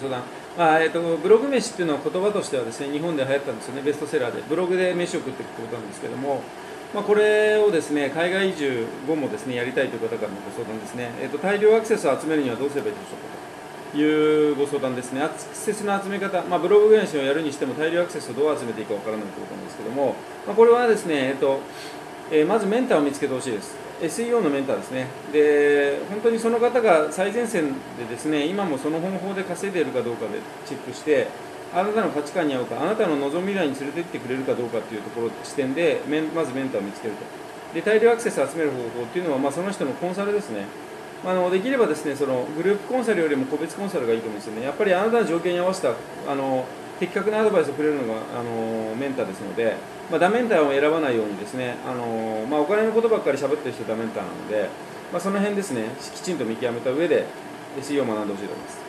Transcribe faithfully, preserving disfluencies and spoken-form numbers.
相談、まあえー、とブログ飯っていうのは言葉としてはですね、日本で流行ったんですよね、ベストセラーで、ブログで飯を食っていくってことなんですけども、まあ、これをですね海外移住後もですねやりたいという方からのご相談ですね、えー、と大量アクセスを集めるにはどうすればいいでしょうかというご相談ですね。アクセスの集め方、まあ、ブログ返信をやるにしても大量アクセスをどう集めていいかわからないということなんですけども、まあ、これはですね、えーとえーまずメンターを見つけてほしいです。エスイーオー のメンターですね。で、本当にその方が最前線でですね、今もその方法で稼いでいるかどうかでチェックして、あなたの価値観に合うか、あなたの望む未来に連れて行ってくれるかどうかというところ視点で、まずメンターを見つけると。で、大量アクセスを集める方法っていうのは、まあ、その人のコンサルですね。まあ、あのできればですね、そのグループコンサルよりも個別コンサルがいいと思うんですよね。やっぱりあなたの条件に合わせたあの的確なアドバイスをくれるのがあのメンターですので、まあ、ダメンターを選ばないようにですね、あの、まあ、お金のことばっかり喋ってる人はダメンターなので、まあ、その辺ですね、きちんと見極めた上で エスイーオー を学んでほしいと思います。